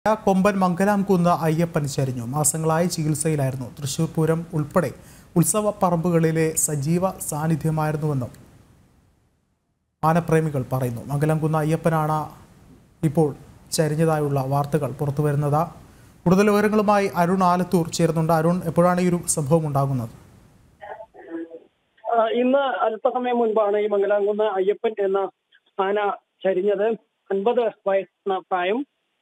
കൊമ്പൻ മംഗലാംകുന്ന് അയ്യപ്പൻ ചരിഞ്ഞു. മാസങ്ങളായി ചികിത്സയിലായിരുന്നു. തൃശൂർ പൂരം ഉൾപ്പെടെ ഉത്സവ പറമ്പുകളിലെ സജീവ സാന്നിധ്യമായിരുന്നുവെന്നും ആനപ്രേമികൾ പറയുന്നു. മംഗലാംകുന്ന് അയ്യപ്പനാണ് ഇപ്പോൾ ചരിഞ്ഞതായുള്ള വാർത്തകൾ പുറത്തുവരുന്നത്. കൂടുതൽ വിവരങ്ങളുമായി അരുൺ ആലത്തൂർ ചേരുന്നുണ്ട്. അരുൺ, എപ്പോഴാണ് ഈ ഒരു സംഭവം ഉണ്ടാകുന്നത്? ഇന്ന് അല്പസമയം മുൻപാണ് ഈ മംഗലാംകുന്ന് അയ്യപ്പൻ എന്ന ആന ചരിഞ്ഞത്. 50 വയസ്സാണ് പ്രായം.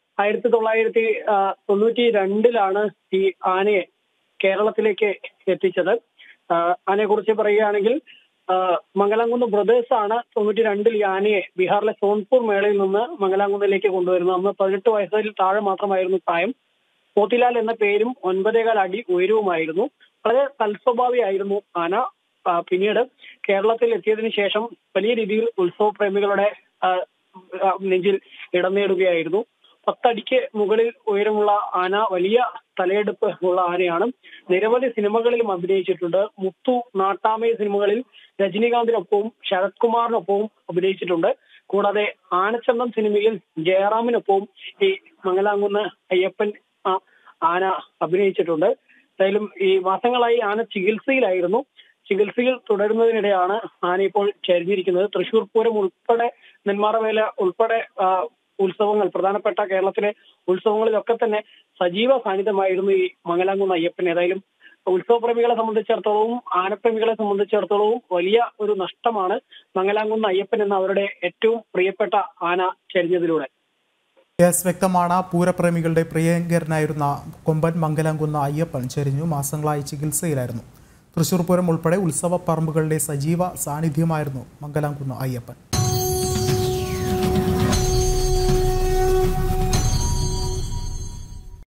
1992 ഈ ആനയെ കേരളത്തിലേക്ക് എത്തിച്ചത്. ആനയെ കുറിച്ച് പറയുകയാണെങ്കിൽ മംഗലാംകുന്ന് ബ്രദേഴ്സ് ആണ് 92 ഈ ആനയെ ബീഹാറിലെ സോൺപൂർ മേളയിൽ നിന്ന് മംഗലാംകുന്നിലേക്ക് കൊണ്ടുവരുന്നത്. അന്ന് 18 വയസ്സിൽ താഴെ മാത്രമായിരുന്നു പ്രായം. മോത്തിലാൽ എന്ന പേരും 9.25 അടി ഉയരവുമായിരുന്നു. വളരെ തൽസ്വഭാവിയായിരുന്നു ആന. പിന്നീട് കേരളത്തിൽ എത്തിയതിനു ശേഷം വലിയ രീതിയിൽ ഉത്സവ പ്രേമികളുടെ നെഞ്ചിൽ ഇടം നേടുകയായിരുന്നു. 10 അടിക്ക് മുകളിൽ ഉയരമുള്ള ആന, വലിയ തലയെടുപ്പ് ഉള്ള ആനയാണ്. നിരവധി സിനിമകളിലും അഭിനയിച്ചിട്ടുണ്ട്. മുത്തു, നാട്ടാമൈ സിനിമകളിൽ രജനീകാന്തിനൊപ്പവും ശരത് കുമാറിനൊപ്പവും അഭിനയിച്ചിട്ടുണ്ട്. കൂടാതെ ആനച്ചന്തം സിനിമയിൽ ജയറാമിനൊപ്പവും ഈ മംഗലാംകുന്ന് അയ്യപ്പൻ ആന അഭിനയിച്ചിട്ടുണ്ട്. എന്തായാലും ഈ മാസങ്ങളായി ആന ചികിത്സയിലായിരുന്നു. ചികിത്സയിൽ തുടരുന്നതിനിടെയാണ് ആന ഇപ്പോൾ ചരിഞ്ഞിരിക്കുന്നത്. തൃശൂർ പൂരം ഉൾപ്പെടെ നെന്മാറവേല ഉൾപ്പെടെ ഉത്സവങ്ങൾ, പ്രധാനപ്പെട്ട കേരളത്തിലെ ഉത്സവങ്ങളിലൊക്കെ തന്നെ സജീവ സാന്നിധ്യമായിരുന്നു ഈ മംഗലാംകുന്ന് അയ്യപ്പൻ. ഏതായാലും ഉത്സവപ്രേമികളെ സംബന്ധിച്ചിടത്തോളവും ആനപ്രേമികളെ സംബന്ധിച്ചിടത്തോളവും വലിയ ഒരു നഷ്ടമാണ് മംഗലാംകുന്ന് അയ്യപ്പൻ എന്ന അവരുടെ ഏറ്റവും പ്രിയപ്പെട്ട ആന ചരിഞ്ഞതിലൂടെ. വ്യക്തമാണ്. പൂരപ്രേമികളുടെ പ്രിയങ്കരനായിരുന്ന കൊമ്പൻ മംഗലാംകുന്ന് അയ്യപ്പൻ ചരിഞ്ഞു. മാസങ്ങളായി ചികിത്സയിലായിരുന്നു. തൃശൂർ പൂരം ഉൾപ്പെടെ ഉത്സവ പറമ്പുകളുടെ സജീവ സാന്നിധ്യമായിരുന്നു മംഗലാംകുന്ന് അയ്യപ്പൻ.